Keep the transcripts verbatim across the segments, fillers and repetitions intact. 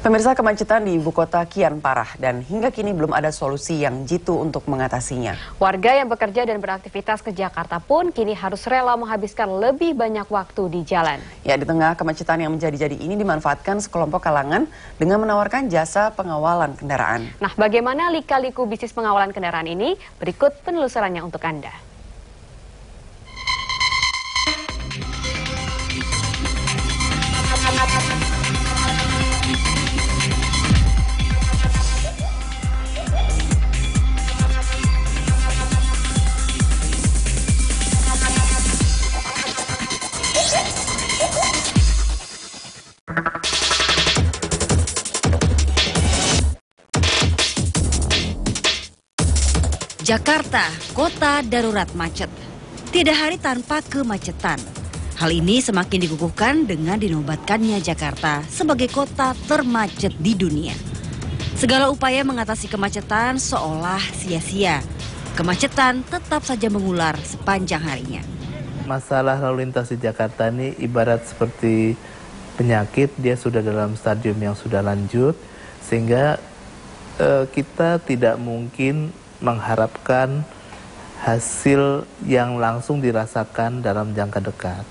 Pemirsa, kemacetan di ibu kota kian parah dan hingga kini belum ada solusi yang jitu untuk mengatasinya. Warga yang bekerja dan beraktivitas ke Jakarta pun kini harus rela menghabiskan lebih banyak waktu di jalan. Ya, di tengah kemacetan yang menjadi-jadi ini dimanfaatkan sekelompok kalangan dengan menawarkan jasa pengawalan kendaraan. Nah, bagaimana lika-liku bisnis pengawalan kendaraan ini? Berikut penelusurannya untuk Anda. Jakarta, kota darurat macet. Tidak hari tanpa kemacetan. Hal ini semakin dikukuhkan dengan dinobatkannya Jakarta sebagai kota termacet di dunia. Segala upaya mengatasi kemacetan seolah sia-sia. Kemacetan tetap saja mengular sepanjang harinya. Masalah lalu lintas di Jakarta ini ibarat seperti penyakit, dia sudah dalam stadium yang sudah lanjut, sehingga eh, kita tidak mungkin mengharapkan hasil yang langsung dirasakan dalam jangka dekat.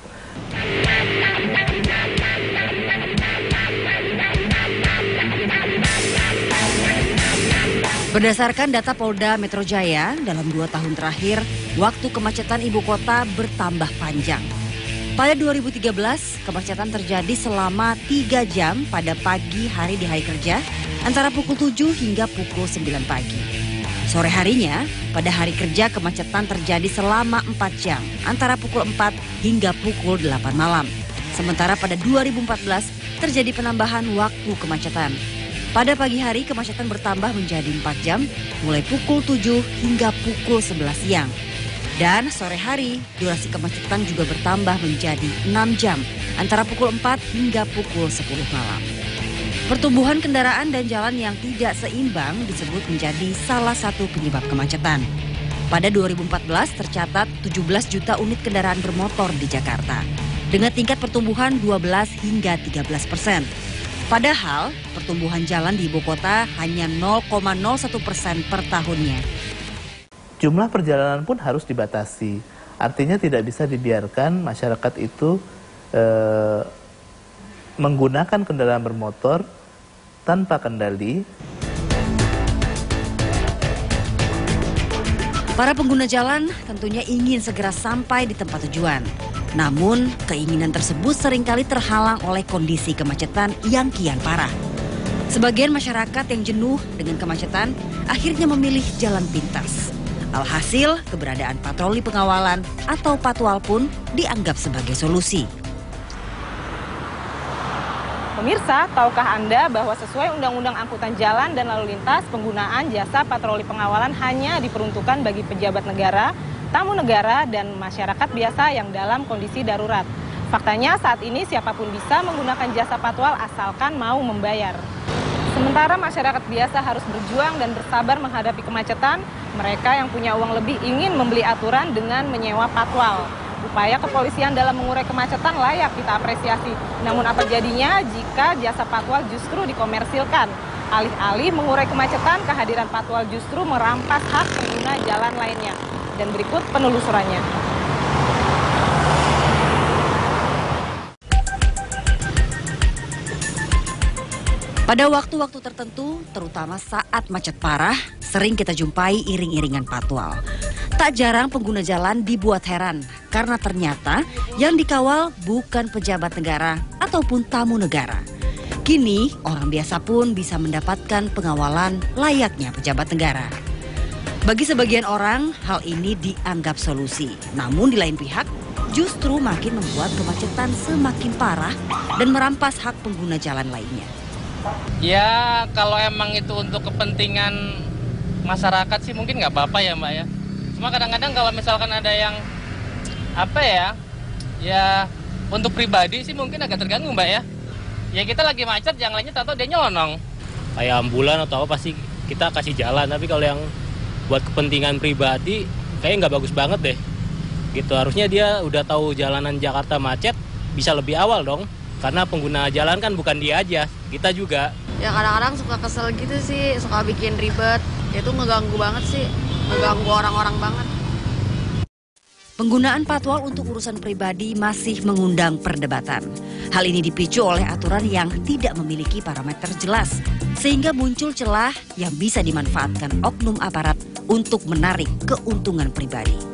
Berdasarkan data Polda Metro Jaya, dalam dua tahun terakhir, waktu kemacetan ibu kota bertambah panjang. Pada dua ribu tiga belas, kemacetan terjadi selama tiga jam pada pagi hari di hari kerja, antara pukul tujuh hingga pukul sembilan pagi. Sore harinya, pada hari kerja kemacetan terjadi selama empat jam, antara pukul empat hingga pukul delapan malam. Sementara pada dua ribu empat belas terjadi penambahan waktu kemacetan. Pada pagi hari kemacetan bertambah menjadi empat jam, mulai pukul tujuh hingga pukul sebelas siang. Dan sore hari, durasi kemacetan juga bertambah menjadi enam jam, antara pukul empat hingga pukul sepuluh malam. Pertumbuhan kendaraan dan jalan yang tidak seimbang disebut menjadi salah satu penyebab kemacetan. Pada dua ribu empat belas tercatat tujuh belas juta unit kendaraan bermotor di Jakarta, dengan tingkat pertumbuhan dua belas hingga tiga belas persen. Padahal pertumbuhan jalan di ibu kota hanya nol koma nol satu persen per tahunnya. Jumlah perjalanan pun harus dibatasi. Artinya tidak bisa dibiarkan masyarakat itu eh, menggunakan kendaraan bermotor tanpa kendali. Para pengguna jalan tentunya ingin segera sampai di tempat tujuan. Namun, keinginan tersebut seringkali terhalang oleh kondisi kemacetan yang kian parah. Sebagian masyarakat yang jenuh dengan kemacetan akhirnya memilih jalan pintas. Alhasil, keberadaan patroli pengawalan atau patwal pun dianggap sebagai solusi. Pemirsa, tahukah Anda bahwa sesuai Undang-Undang Angkutan Jalan dan Lalu Lintas, penggunaan jasa patroli pengawalan hanya diperuntukkan bagi pejabat negara, tamu negara, dan masyarakat biasa yang dalam kondisi darurat. Faktanya saat ini siapapun bisa menggunakan jasa patwal asalkan mau membayar. Sementara masyarakat biasa harus berjuang dan bersabar menghadapi kemacetan, mereka yang punya uang lebih ingin membeli aturan dengan menyewa patwal. Upaya kepolisian dalam mengurai kemacetan layak kita apresiasi. Namun apa jadinya jika jasa patwal justru dikomersilkan? Alih-alih mengurai kemacetan, kehadiran patwal justru merampas hak pengguna jalan lainnya. Dan berikut penelusurannya. Pada waktu-waktu tertentu, terutama saat macet parah, sering kita jumpai iring-iringan patwal. Tak jarang pengguna jalan dibuat heran karena ternyata yang dikawal bukan pejabat negara ataupun tamu negara. Kini orang biasa pun bisa mendapatkan pengawalan layaknya pejabat negara. Bagi sebagian orang, hal ini dianggap solusi. Namun di lain pihak, justru makin membuat kemacetan semakin parah dan merampas hak pengguna jalan lainnya. Ya, kalau emang itu untuk kepentingan masyarakat sih mungkin nggak apa-apa ya Mbak ya. Cuma kadang-kadang kalau misalkan ada yang apa ya, ya untuk pribadi sih mungkin agak terganggu Mbak ya. Ya kita lagi macet, yang lainnya tahu dia nyelonong. Kayak ambulan atau apa pasti kita kasih jalan, tapi kalau yang buat kepentingan pribadi kayaknya nggak bagus banget deh. Gitu, harusnya dia udah tahu jalanan Jakarta macet, bisa lebih awal dong. Karena pengguna jalan kan bukan dia aja, kita juga. Ya kadang-kadang suka kesel gitu sih, suka bikin ribet. Itu ngeganggu banget sih, ngeganggu orang-orang banget. Penggunaan patwal untuk urusan pribadi masih mengundang perdebatan. Hal ini dipicu oleh aturan yang tidak memiliki parameter jelas, sehingga muncul celah yang bisa dimanfaatkan oknum aparat untuk menarik keuntungan pribadi.